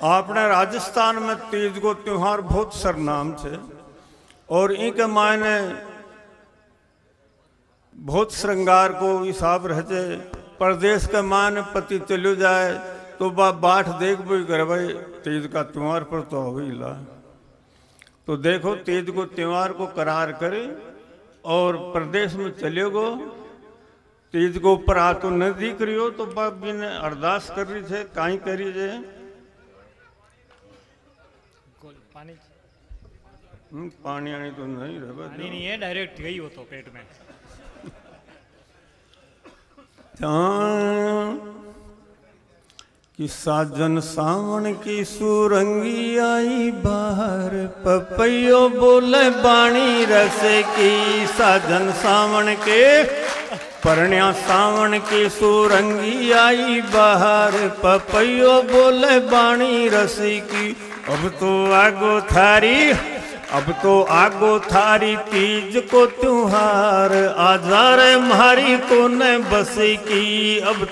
अपने राजस्थान में तीज को त्योहार बहुत सरनाम छे और इनके मायने बहुत श्रृंगार को हिसाब रहते। प्रदेश के मायने पति चलो जाए तो बाट देख भी करे भाई तीज का त्योहार पर तो हो ही ला। तो देखो तीज को त्योहार को करार करे और प्रदेश में चले गो तीज को ऊपर आ तो न दिख रही हो तो बाप भी ने अरदास कर रही थे कहीं करी जे पानी पानी आनी तो नहीं रहे नहीं है डायरेक्ट गई हो तो पेट में। कि साजन सावन की सुरंगी आई बाहर पपैयो बोले बाणी रसे की। साजन सावन के परण्या सावन की सुरंगी आई बाहर पपैयो बोले बाणी रसे की। अब तो आगो थारी तीज को त्योहार आजार मारी को न बसे की। अब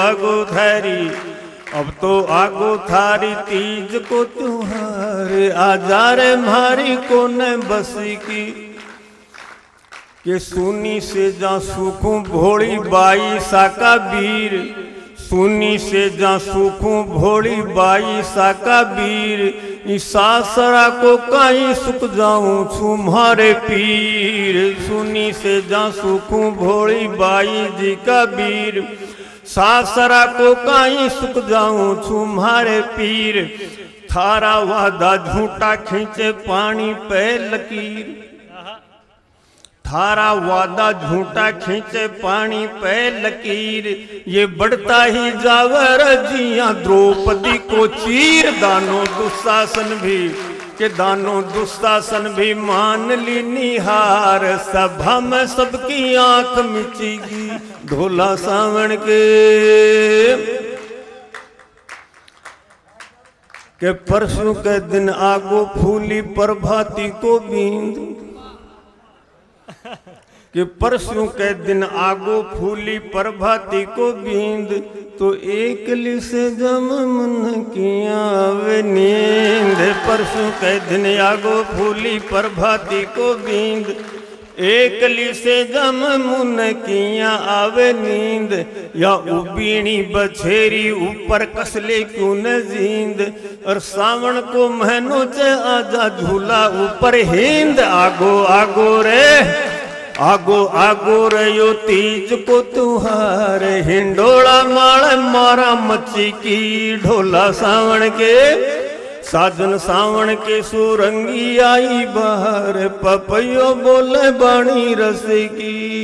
तो आगो थारी तीज को त्योहार आजार मारी को न बसे की। के सुनी से जा सुखू भोली बाई साका वीर। सुनी से जा सुखू भोली बाई साका वीर। सासरा को कहीं सुख जाऊं तुम्हारे पीर। सुनी से जा सुखू भोली बाई जी का वीर। सासरा को कहीं सुख जाऊं तुम्हारे पीर। थारा वादा झूठा खींचे पानी पे लकीर। थारा वादा झूठा खींचे पानी पे लकीर। ये बढ़ता ही जावर जिया द्रौपदी को चीर। दानो दुशासन भी मान ली निहार। सभा में सबकी आंख मिचेगी ढोला सावन के परसों के दिन आगो फूली प्रभाती को बींद। कि परसों के दिन आगो फूली प्रभाती को बींद। तो एकली से जम मन की आवे नींद। परसों के दिन आगो फूली प्रभाती को बींद। एकली से जम मुन किया आवे नींद। या उबीणी बछेरी ऊपर कसले क्यों न जींद। और सावन को महीनों से आजा झूला ऊपर हिंद। आगो रयो तीज को त्योहार हिंडोला माल मारा मच्छी की। ढोला सावन के साजन सावन के सुरंगी आई बाहर पपैयो बोले बाणी रस की।